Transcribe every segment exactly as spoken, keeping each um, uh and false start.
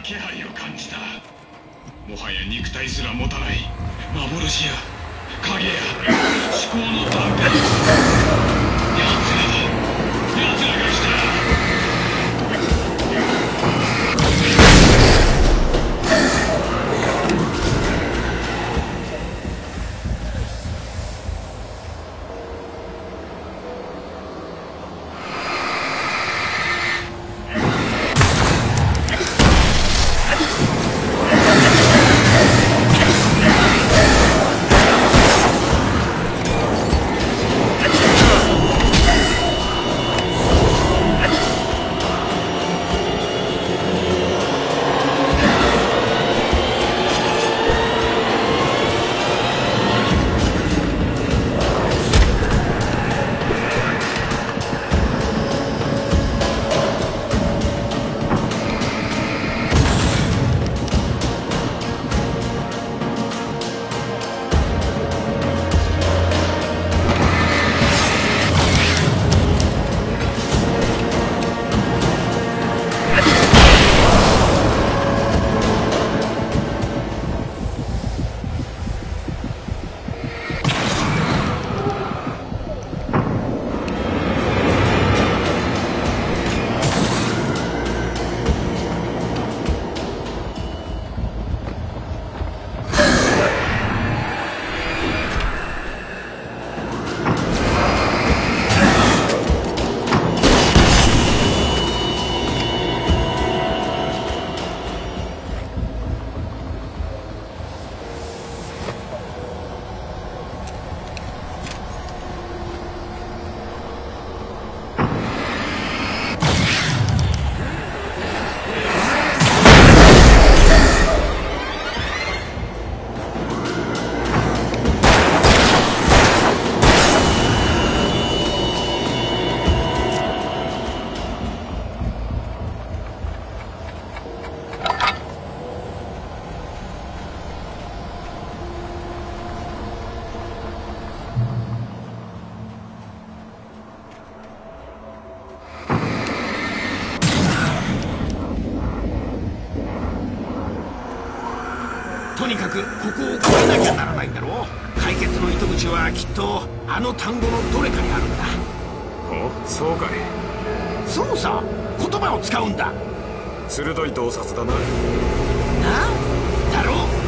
気配を感じた。もはや肉体すら持たない幻や影や思考の断片。奴らだ、奴らが来た。 とにかくここを越えなきゃならないんだろう。解決の糸口はきっとあの単語のどれかにあるんだ。 お、そうかい。 そうさ、言葉を使うんだ。 鋭い洞察だな。 なだろう。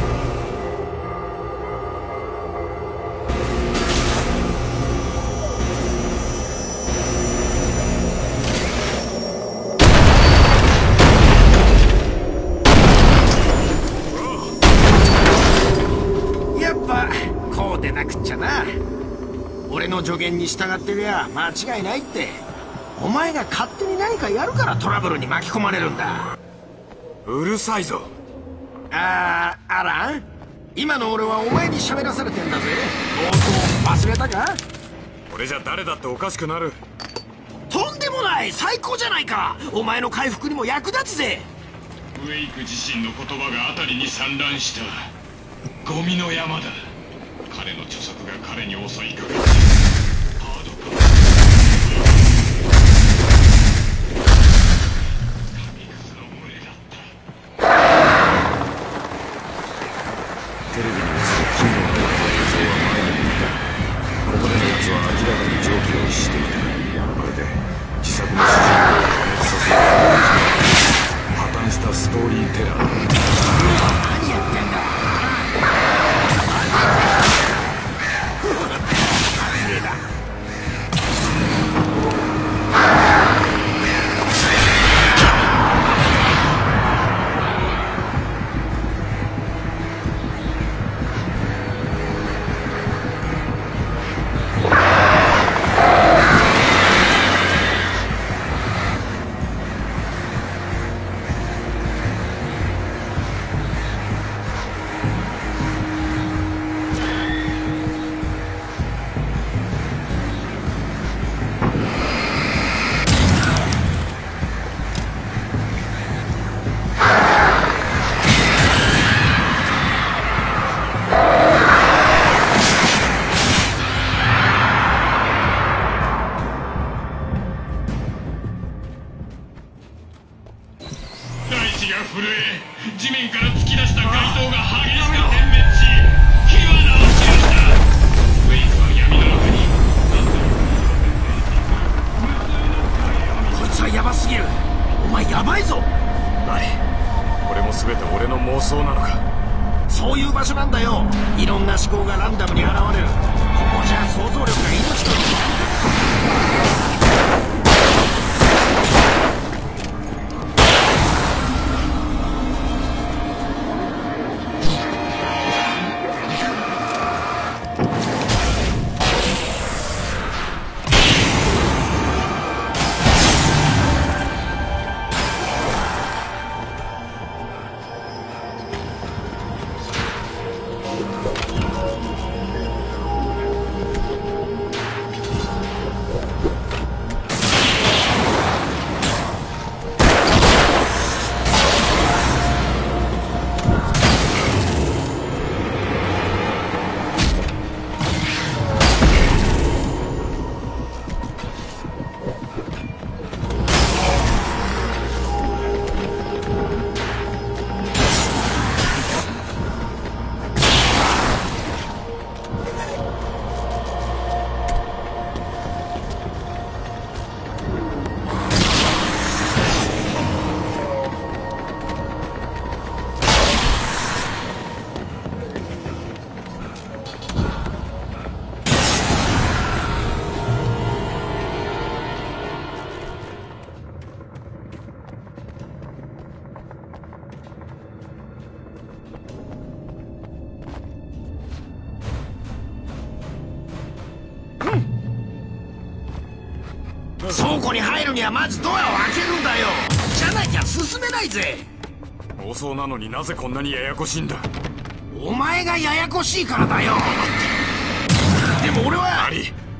俺の助言に従ってりゃ間違いないって。お前が勝手に何かやるからトラブルに巻き込まれるんだ。 うるさいぞ。 ああ、アラン、今の俺はお前に喋らされてんだぜ。冒頭忘れたか？ 俺じゃ誰だっておかしくなる。 とんでもない、最高じゃないか。お前の回復にも役立つぜ。 ウェイク自身の言葉が辺りに散乱したゴミの山だ。彼の著作が彼に襲いかかった。ハードか。神くずの群れだった。 テレビに映る奇妙な映像は前に見た。ここでのやつは明らかに常軌を逸していた。まるで自作の主人公を破滅させる破綻したストーリーテラー。 何やってんだ。 倉庫に入るにはまずドアを開けるんだよ。じゃなきゃ進めないぜ。 遅なのになぜこんなにややこしいんだ。 お前がややこしいからだよ。でも俺はアリ、